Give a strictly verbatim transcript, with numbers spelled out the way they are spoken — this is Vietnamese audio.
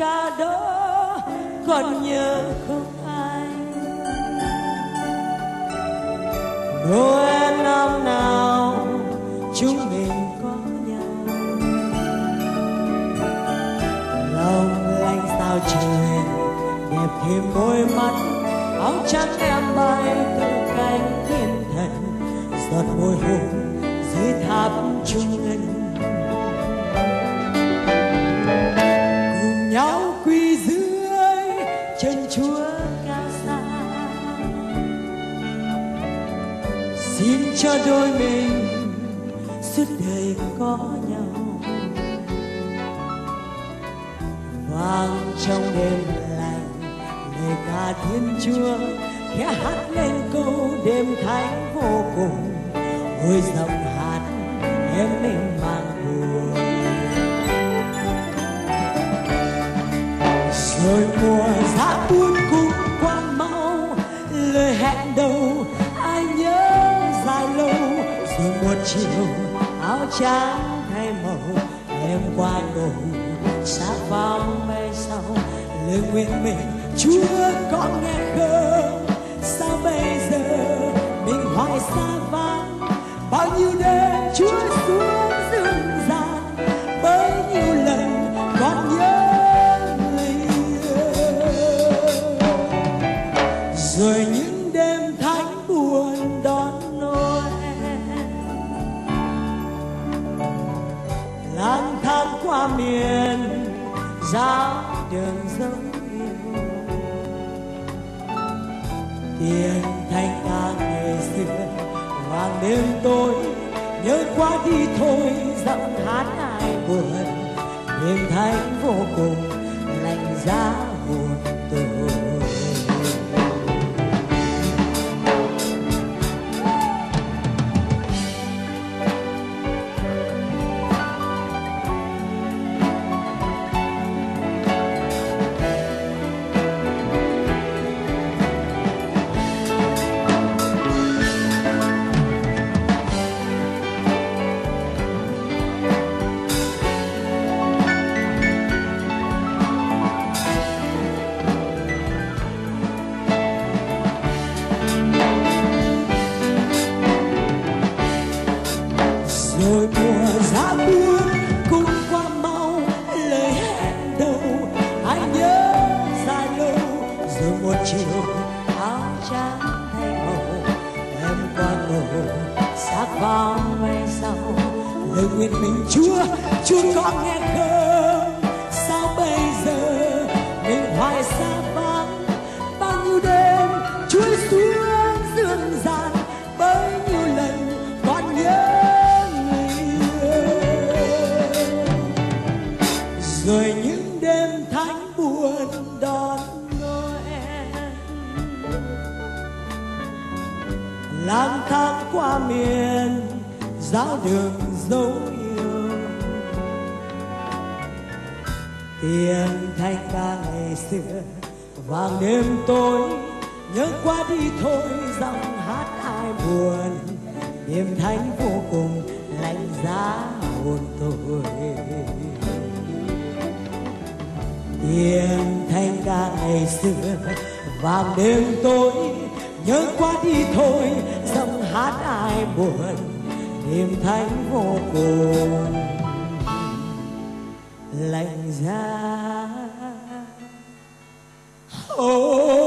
ca đó còn nhớ không anh? Noel năm nào chúng mình có nhau, lòng lanh sao trời đẹp thêm đôi mắt, áo trắng em bay từ cánh thiên thần, giọt môi hôn dưới tháp trung ngân. Cùng nhau quỳ dưới chân Chúa cao xa, xin cho đôi mình suốt đời có nhau. Vang trong đêm lạnh lời ca Thiên Chúa, khẽ hát lên câu đêm thánh vô cùng. Ôi giọng hát em mênh mang buồn, rồi mùa giá buốt cũng qua mau. Lời hẹn đầu ai nhớ dài lâu, rồi một chiều áo trắng thay màu em qua cầu xa vắng mây sau. Lời nguyện mình Chúa có nghe không? Sao bây giờ mình hoài xa vắng? Bao nhiêu đêm Chúa xuống rừng gian, bấy nhiêu lần còn nhớ người yêu. Rồi những đêm thánh buồn đón Noel, lang thang qua miền giáo đường dấu yêu. Tiếng thanh ca ngày xưa vang đêm tối, nhớ qua đi thôi giọng hát ai buồn. Đêm thánh vô cùng lạnh giá hồn tôi. Rồi mùa giá buốt cũng qua mau, lời hẹn đầu ai nhớ dài lâu. Rồi một chiều áo trắng thay màu em qua cầu xác vắng mây sau. Lời nguyện mình Chúa, Chúa có nghe không? Sao bây giờ mình hoài xa vắng? Bao nhiêu đêm Chúa xuống dương gian, bấy nhiêu lần còn nhớ. Rồi những đêm thánh buồn đón Noel, lang thang qua miền giáo đường dấu yêu. Tiếng thanh ca ngày xưa vang đêm tối, nhớ qua đi thôi giọng hát ai buồn. Đêm thánh vô cùng lạnh giá hồn tôi. Tiếng thanh ca ngày xưa vang đêm tối, nhớ qua đi thôi giọng hát ai buồn. Đêm thánh vô cùng lạnh giá. Oh.